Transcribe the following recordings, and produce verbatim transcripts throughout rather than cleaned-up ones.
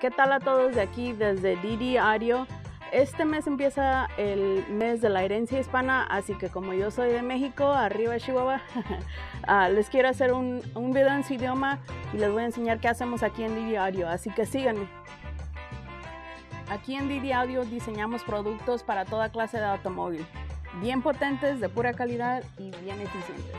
¿Qué tal a todos de aquí desde D D Audio? Este mes empieza el mes de la herencia hispana, así que como yo soy de México, arriba Chihuahua, uh, les quiero hacer un, un video en su idioma y les voy a enseñar qué hacemos aquí en D D Audio, así que síganme. Aquí en D D Audio diseñamos productos para toda clase de automóvil, bien potentes, de pura calidad y bien eficientes.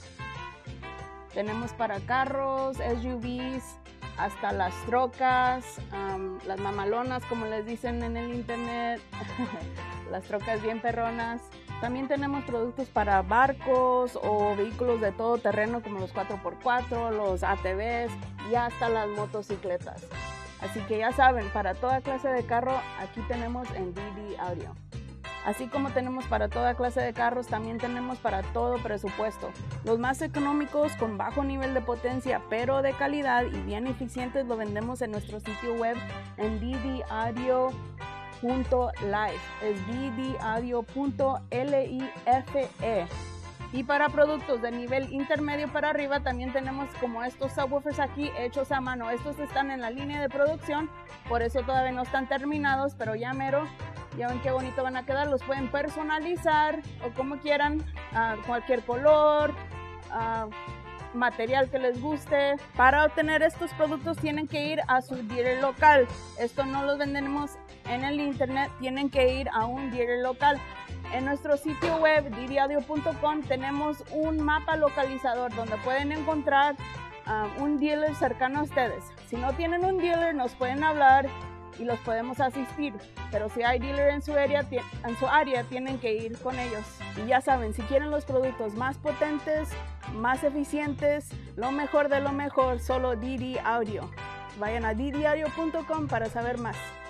Tenemos para carros, S U Vs, hasta las trocas, um, las mamalonas como les dicen en el internet, las trocas bien perronas. También tenemos productos para barcos o vehículos de todo terreno como los cuatro por cuatro, los A T Vs y hasta las motocicletas. Así que ya saben, para toda clase de carro aquí tenemos en D D Audio. Así como tenemos para toda clase de carros, también tenemos para todo presupuesto. Los más económicos con bajo nivel de potencia, pero de calidad y bien eficientes, lo vendemos en nuestro sitio web en d d audio punto live. Es d d audio punto life. Y para productos de nivel intermedio para arriba también tenemos como estos subwoofers aquí hechos a mano. Estos están en la línea de producción, por eso todavía no están terminados, pero ya mero. Ya ven qué bonito van a quedar, los pueden personalizar o como quieran, uh, cualquier color, uh, material que les guste. Para obtener estos productos tienen que ir a su dealer local. Esto no los vendemos en el internet, tienen que ir a un dealer local. En nuestro sitio web d d audio punto com tenemos un mapa localizador donde pueden encontrar uh, un dealer cercano a ustedes. Si no tienen un dealer nos pueden hablar y los podemos asistir, pero si hay dealer en su área, en su área tienen que ir con ellos. Y ya saben, si quieren los productos más potentes, más eficientes, lo mejor de lo mejor, solo D D Audio. Vayan a d d audio punto com para saber más.